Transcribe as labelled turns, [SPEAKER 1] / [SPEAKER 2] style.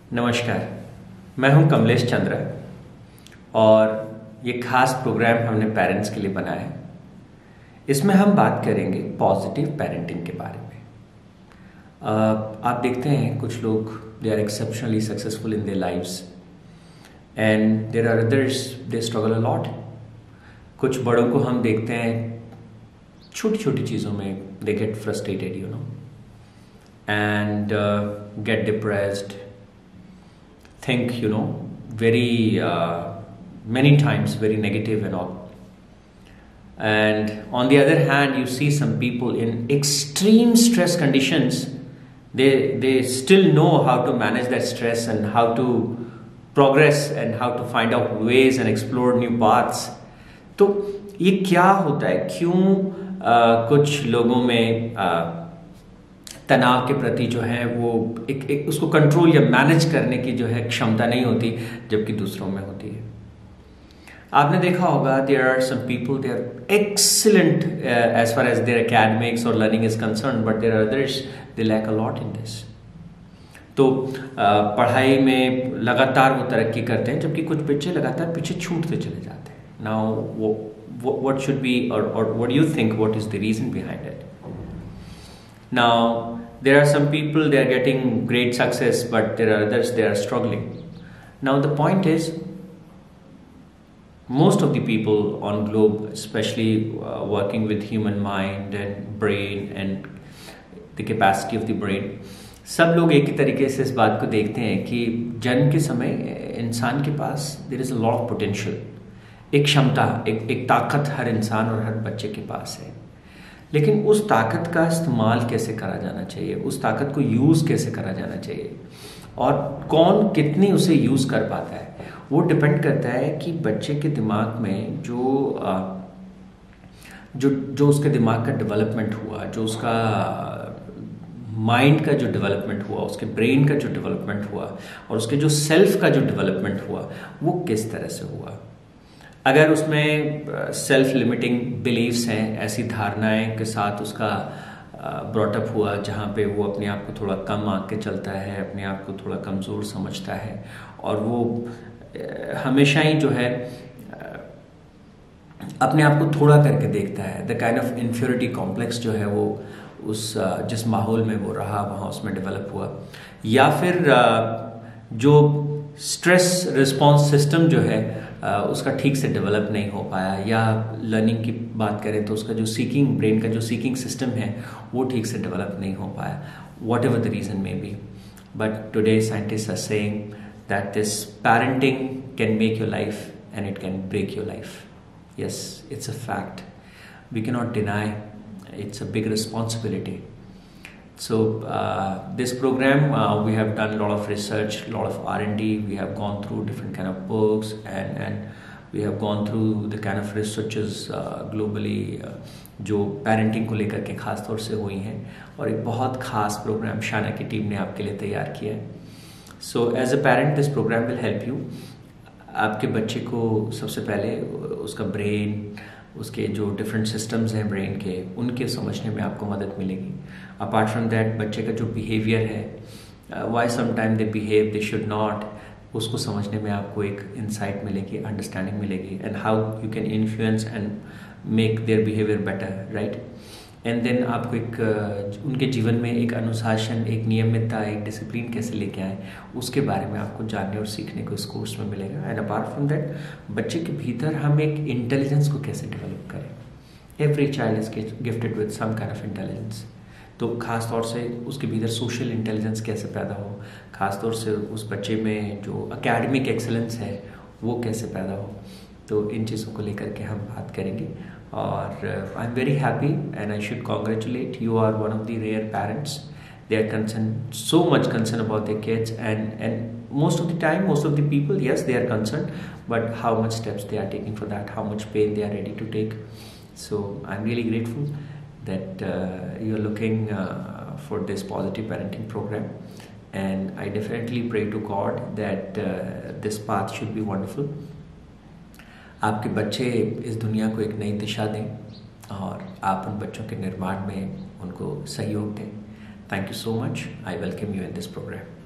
[SPEAKER 1] नमस्कार, मैं हूं कमलेश चंद्र और ये खास प्रोग्राम हमने पेरेंट्स के लिए बनाया है। इसमें हम बात करेंगे पॉजिटिव पेरेंटिंग के बारे में। आप देखते हैं कुछ लोग they are exceptionally successful in their lives and there are others they struggle a lot. कुछ बड़ों को हम देखते हैं छोटी छोटी चीज़ों में they get frustrated and get depressed, think very many times very negative and all. And on the other hand, you see some people in extreme stress conditions, they still know how to manage that stress and how to progress and how to find out ways and explore new paths. तो ये क्या होता है, क्यों कुछ लोगों में तनाव के प्रति जो है वो एक उसको कंट्रोल या मैनेज करने की जो है क्षमता नहीं होती, जबकि दूसरों में होती है। आपने देखा होगा there are some people they are excellent as far as their academics और learning is concern, but there are others they lack a lot in this. तो पढ़ाई में लगातार वो तरक्की करते हैं, जबकि कुछ बच्चे लगातार पीछे छूटते चले जाते हैं। नाउ व्हाट शुड बी और what do you think, what is the reason behind it? Now, there are some people, they are getting great success, but there are others, they are struggling. Now, the point is, most of the people on globe, especially working with human mind and brain and the capacity of the brain, सब लोग एक ही तरीके से इस बात को देखते हैं कि जन्म के समय इंसान के पास there is a lot of potential, एक क्षमता, एक ताकत हर इंसान और हर बच्चे के पास है। लेकिन उस ताकत का इस्तेमाल कैसे करा जाना चाहिए, उस ताकत को यूज़ कैसे करा जाना चाहिए और कौन कितनी उसे यूज़ कर पाता है, वो डिपेंड करता है कि बच्चे के दिमाग में जो उसके दिमाग का डेवलपमेंट हुआ, जो उसका माइंड का जो डेवलपमेंट हुआ, उसके ब्रेन का जो डेवलपमेंट हुआ और उसके जो सेल्फ का जो डेवलपमेंट हुआ, वो किस तरह से हुआ। अगर उसमें सेल्फ लिमिटिंग बिलीव्स हैं, ऐसी धारणाएं के साथ उसका ब्रॉटअप हुआ जहाँ पे वो अपने आप को थोड़ा कम आंक के चलता है, अपने आप को थोड़ा कमज़ोर समझता है और वो हमेशा ही जो है अपने आप को थोड़ा करके देखता है, the kind of inferiority complex जो है वो उस जिस माहौल में वो रहा वहाँ उसमें डेवलप हुआ, या फिर जो स्ट्रेस रिस्पॉन्स सिस्टम जो है उसका ठीक से डेवलप नहीं हो पाया, या लर्निंग की बात करें तो उसका जो सीकिंग ब्रेन का जो सीकिंग सिस्टम है वो ठीक से डेवलप नहीं हो पाया, whatever the reason may be. But today scientist are saying that this parenting can make your life and it can break your life. Yes, it's a fact, we can not deny, it's a big responsibility. So this program, we have done a lot of research, a lot of R&D. We have gone through different kind of books and we have gone through the kind of researches globally जो parenting को लेकर के ख़ास तौर से हुई हैं, और एक बहुत ख़ास प्रोग्राम शाना की टीम ने आपके लिए तैयार किया है। So as a parent this programme will help you. आपके बच्चे को सबसे पहले उसका ब्रेन, उसके जो डिफरेंट सिस्टम्स हैं ब्रेन के, उनके समझने में आपको मदद मिलेगी। अपार्ट फ्रॉम दैट, बच्चे का जो बिहेवियर है, why sometime they behave they should not, उसको समझने में आपको एक इंसाइट मिलेगी, अंडरस्टैंडिंग मिलेगी, and how you can influence and make their behaviour better, right. And then आपको एक उनके जीवन में एक अनुशासन, एक नियमितता, एक डिसिप्लिन कैसे लेके आए, उसके बारे में आपको जानने और सीखने को इस कोर्स में मिलेगा। एंड अपार्ट फ्रॉम दैट, बच्चे के भीतर हम एक इंटेलिजेंस को कैसे डेवलप करें। Every child is gifted with some kind of intelligence. तो ख़ास तौर से उसके भीतर सोशल इंटेलिजेंस कैसे पैदा हो, ख़ास तौर से उस बच्चे में जो एकेडमिक एक्सेलेंस है वो कैसे पैदा हो, तो इन चीज़ों को लेकर के हम बात करेंगे। और I am very happy and I should congratulate you, are one of the rare parents, they are concerned, so much concerned about their kids, and most of the time, most of the people, yes, they are concerned, but how much steps they are taking for that, how much pain they are ready to take. So I'm really grateful that you are looking for this positive parenting program, and I definitely pray to God that this path should be wonderful. आपके बच्चे इस दुनिया को एक नई दिशा दें और आप उन बच्चों के निर्माण में उनको सहयोग दें। Thank you so much. I welcome you in this program.